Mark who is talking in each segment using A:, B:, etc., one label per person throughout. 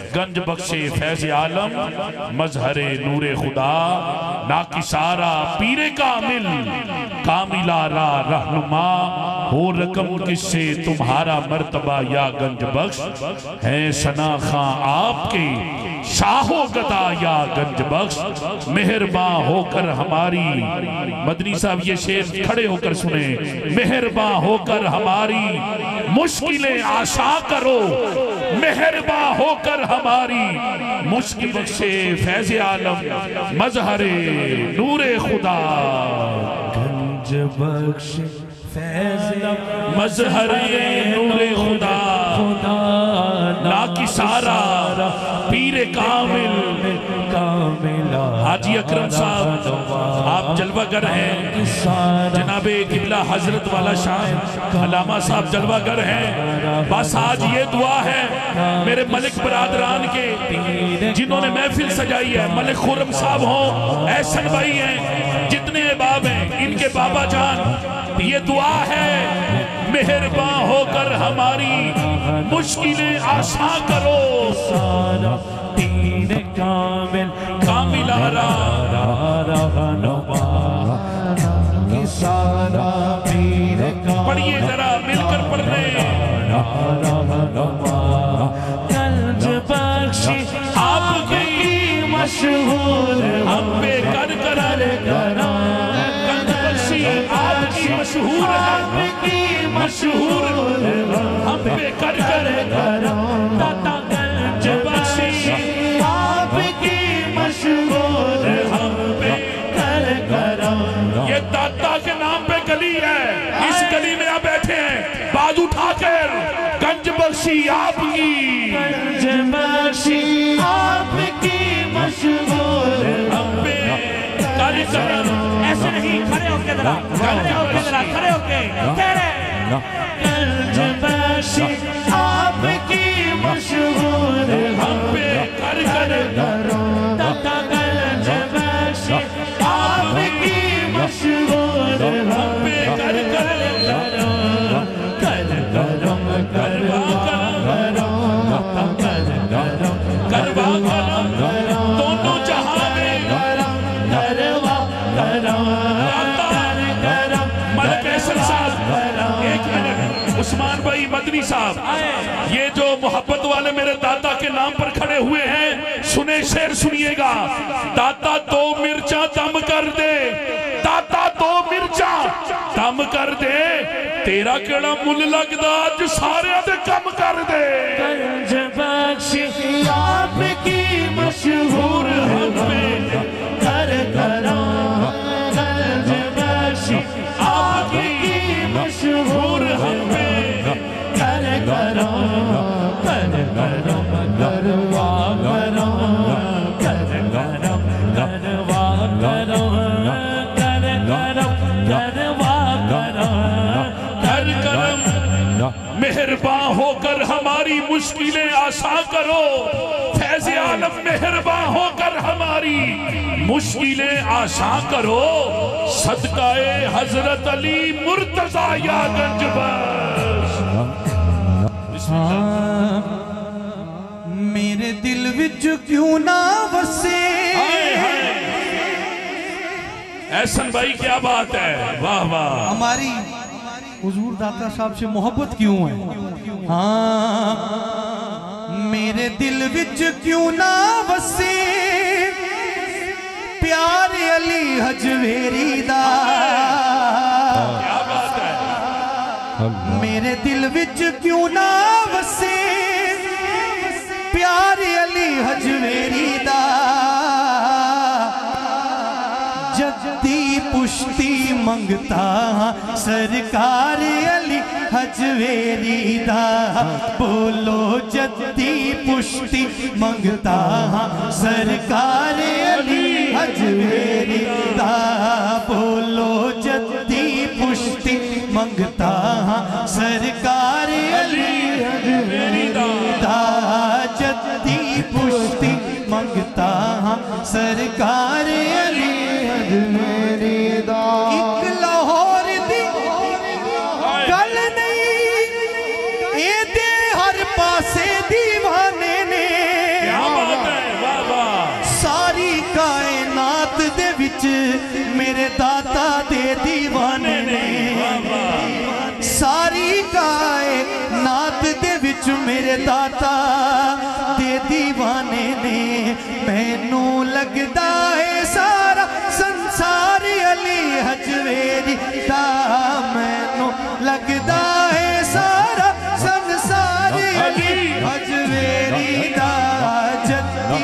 A: गंज बख्शे फैज आलम मजहरे नूरे खुदा ना किसारा पीरे कामिल कामिला रा रहनुमा हो रकम किससे तुम्हारा मर्तबा या गंज बख्श है सना खां आपके शाहो गदा या गंज बख्श मेहरबां होकर हमारी। मदनी साहब ये शेर खड़े होकर सुने। मेहरबां होकर हमारी मुश्किलें आशा करो, मेहरबां होकर हमारी मुश्किल बख्शे फैज़ आलम मजहरे नूरे खुदा।
B: गंज बख्शे फैज़
A: मजहरे नूरे खुदा ना किसारा पीरे कामिल
B: कामिला।
A: हाजी अकरम साहब आप जलवागर हैं, जनाबे किबला हजरत वाला शाह अल्लामा साहब जलवागर हैं। बस आज ये दुआ है मेरे मलिक बरादरान के जिन्होंने महफिल सजाई है, मलिक खुर्रम साहब हो, एहसन भाई हैं, जितने बाब हैं इनके बाबा जान, ये दुआ है मेहरबां होकर हमारी मुश्किलें आसा करो।
B: तीन कामिल
A: कामिलारा पढ़िए जरा मिलकर पढ़ने।
B: गंज बख्शे
A: आपकी
B: मशहूर
A: हम पे कर गंज बख्शी आपकी मशहूर है, मशहूर हम पे कर दाता गंज बख्शी
B: आपकी मशहूर
A: हम पे
B: कर
A: ये दाता के नाम पे गली है, इस गली में आप बैठे हैं बाजू उठाकर गंज बख्शी आपकी।
B: गंज बख्शी आपकी मशहूर
A: हम पे कर
C: ऐसे नहीं, खड़े होके जरा, खड़े होके जरा, खड़े होके कह रहे।
B: गंज बख्शी आपकी मशहूर
A: हम पे कर
B: दाता गंज बख्शी आपकी मशहूर
A: हम पे कर करवा करम दोनों जहां में मलिक एहसन साहब, एक मिनट उस्मान भाई मदनी साहब, ये जो मोहब्बत वाले मेरे दाता के नाम पर खड़े हुए हैं, सुने शेर सुनिएगा। दाता दो मिर्चा दम कर दे, दाता दो मिर्चा दम कर दे, तेरा केड़ा मुल लगदा अज सारे दे कम कर दे।
B: गंज बख्शी आपकी मशहूर
A: हम पे
B: कर गंज बख्शी
A: आपकी
B: मशहूर
A: हम पे
B: कर करवा
A: कर करम मेहरबां होकर हमारी मुश्किलें आसा करो। फैज़ आलम मेहरबां होकर हमारी मुश्किलें आसा करो। सदकाए हजरत अली मुर्तजा या गंज बख्श।
B: मेरे दिल विच क्यों ना वसे।
A: एहसन भाई क्या बात है, वाह वाह।
B: हमारी हुजूर दाता साहब से मोहब्बत क्यों है। हाँ मेरे दिल विच क्यों ना वसे प्यारे अली हजवेरी दा।
A: क्या बात है।
B: मेरे दिल विच क्यों ना वसे प्यारे अली हजवेरी दा। जद्दी पुश्ती मंगता सरकार अली हजवेरी दा। बोलो जद्दी पुश्ती मंगता सरकार अली हजवेरी दा। बोलो जद्दी पुश्ती मंगता सरकार अली हजवेरी दा। जद्दी पुश्ती मंगता सरकार अली हजवेरी दा। एक लाहौर दी गल नहीं ए दे हर पासे दीवाने ने। दाता दे दीवाने ने सारी गाए नात दे विच मेरे दाता दे दीवाने ने मैनू लगदा है सारा संसार अली हजवेरी दा मैनू लगदा है सारा संसार अली हजवेरी दा जद्दी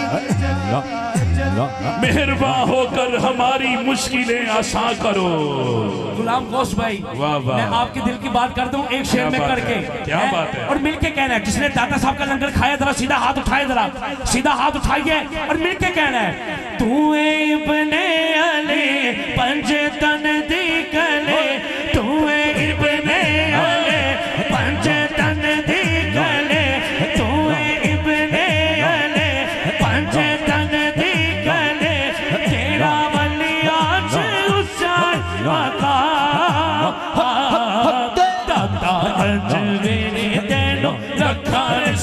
A: मेहरबान होकर हमारी मुश्किलें आसान करो।
C: गुलाम गौस भाई,
A: वाह वाह,
C: मैं आपके दिल की बात कर दूं एक शेर में करके।
A: क्या बात है।
C: और मिलके कहना है, जिसने दाता साहब का लंगर खाया जरा सीधा हाथ उठाए, जरा सीधा हाथ उठाइए और मिलके कहना है, तू इब्ने अली पंजतन दी कले, तू इब्ने अली पंजतन दी कले, तू इब्ने अली पंजतन दी कले, तेरा वली आज ऊंचा मकाम, दाता हजवेरी तेनो रखा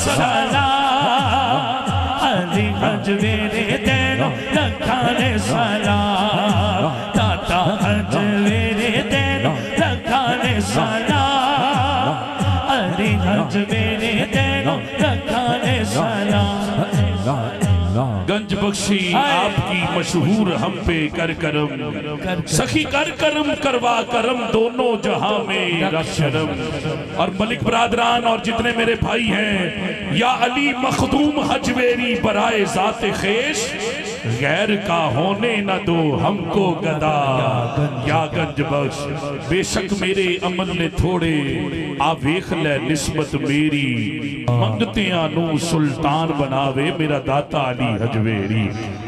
C: सलाम, अली हजवेरी तेनो रखा सलाम, दाता हजवेरी तेनो रखा सलाम, अली हजवेरी तेनो रखा सलाम।
A: गंज बख्शी आपकी मशहूर हम पे कर करम, सखी कर करम करवा करम दोनों जहां में रशरम। और मलिक बरादरान और जितने मेरे भाई हैं, या अली मखदूम हजवेरी बराए जाते खेश, गैर का होने न दो हमको गदा, या गंज बख्श बेशक मेरे अमल ने थोड़े आ वेख ले निस्बत मेरी, मंगतियां नू सुल्तान बनावे मेरा दाता अली हजवेरी।